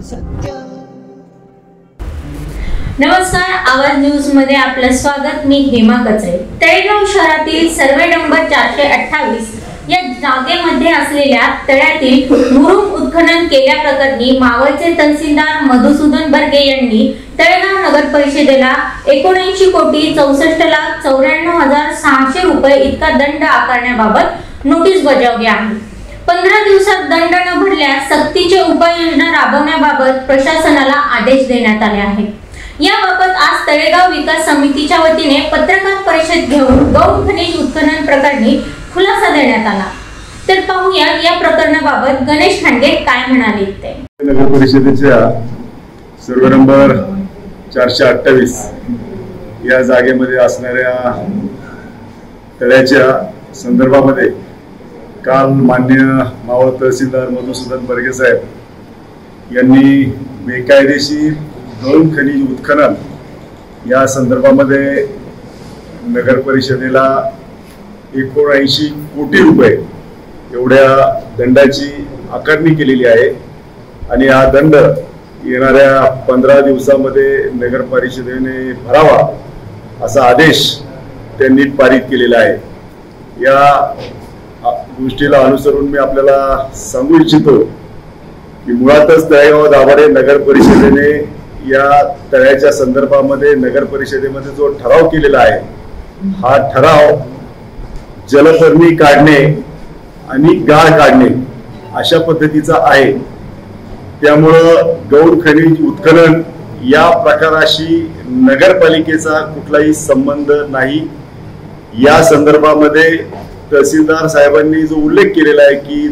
नमस्कार, आवाज न्यूज मध्ये आपलं स्वागत। मी हेमा कचरे। तळेगाव शहरातील सर्वे नंबर 428 या जागेमध्ये असलेल्या तळ्यातील मुरुम उत्खनन केल्याप्रकरणी मावळचे तहसीलदार मधुसूदन बर्गे यांनी तळेगाव नगर परिषदेला 79,64,94,600 रुपये इतका दंड आकारण्याबाबत नोटीस बजावली आहे। 15 दिवसात दंड न भरल्यास सक्तीची उपाययोजना राबवण्याबाबत प्रशासनाला आदेश देण्यात आले आहेत। याबाबत आज तळेगाव विकास समितीच्या वतीने पत्रकार परिषद घेऊन गौण खनिज उत्खनन प्रकरणी खुलासा देण्यात आला। तर पाहूया या प्रकरणाबाबत गणेश खांडे काय म्हणाले ते। नगर परिषदेच्या सर्वे नंबर 428 या जागेमध्ये असणाऱ्या तळ्याच्या संदर्भामध्ये काल माननीय मावळ तहसीलदार मधुसूदन बर्गे साहेब यांनी बेकायदेशीर गौण खनिज उत्खनन या संदर्भामध्ये नगर परिषदेला 79 कोटी रुपये एवढ्या दंडाची आकारणी केलेली आहे आणि हा दंड येणाऱ्या 15 दिवसामध्ये नगर परिषदेने भरावा असा आदेश त्यांनी पारित केलेला आहे। या गोष्टीला अनुसरून मी आपल्याला सांगू इच्छितो की मुळातच तळेगाव दाभाडे नगर परिषदेने या तळ्याच्या संदर्भामध्ये नगर परिषदेमध्ये जो ठराव केलेला आहे हा ठराव जलपर्णी काढणे आणि गाळ काढणे अशा पद्धतीचा आहे। त्यामुळं गौण खनिज उत्खनन या प्रकाराशी नगरपालिकेचा कुठलाही संबंध नाही। या संदर्भामध्ये तहसीलदार साहेबांनी जो उल्लेख केलेला आहे की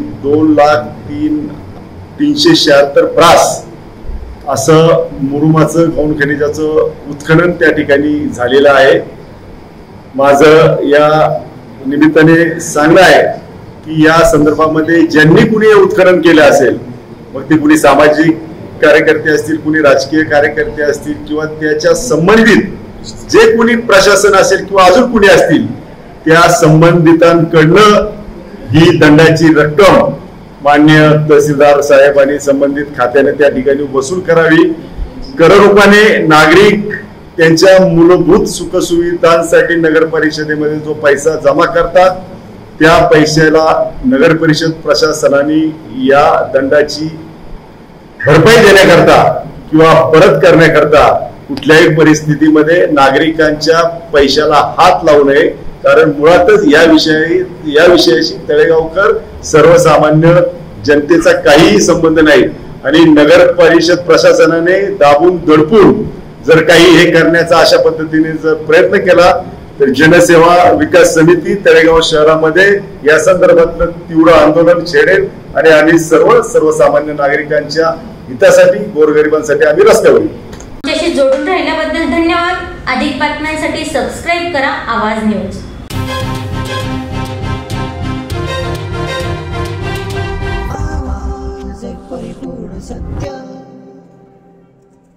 2,03,376 ब्रास असं मुरुमाचं गौण खनिजाचं उत्खनन त्या ठिकाणी झालेलं आहे। माझं या निमित्ताने सांगणं आहे की या संदर्भामध्ये ज्यांनी कुणी उत्खनन केलं असेल, मग ते कुणी सामाजिक कार्यकर्ते असतील, कुणी राजकीय कार्यकर्ते असतील किंवा त्याच्या संबंधित जे कुणी प्रशासन असेल किंवा अजून कुणी असतील, त्या संबंधितांकडनं ही दंडाची रक्कम माननीय तहसीलदार साहेब आणि संबंधित खात्याने त्या ठिकाणी वसूल करावी। कररूपाने नागरिक त्यांच्या मूलभूत सुखसुविधांसाठी नगर परिषदेमध्ये जो पैसा जमा करतात त्या पैशाला नगर परिषद प्रशासनाने या दंडाची भरपाई देण्याकरता किंवा परत करण्याकरता कुठल्याही परिस्थितीमध्ये नागरिकांच्या पैशाला हात लावू नये। कारण मुळातच या विषयाशी तळेगावकर सर्वसामान्य जनतेचा काहीही संबंध नाही आणि नगर परिषद प्रशासनाने दाबून दडपून जर काही हे करण्याचा अशा पद्धतीने जर प्रयत्न केला तर जनसेवा विकास समिती तळेगाव शहरामध्ये या संदर्भात तीव्र आंदोलन छेडेल आणि आम्ही सर्वसामान्य नागरिकांच्या हितासाठी गोरगरिबांसाठी आम्ही रस्त्यावर येऊ। आमच्याशी जोडून राहिल्याबद्दल धन्यवाद। अधिक बातम्यांसाठी सबस्क्राइब करा आवाज न्यूज।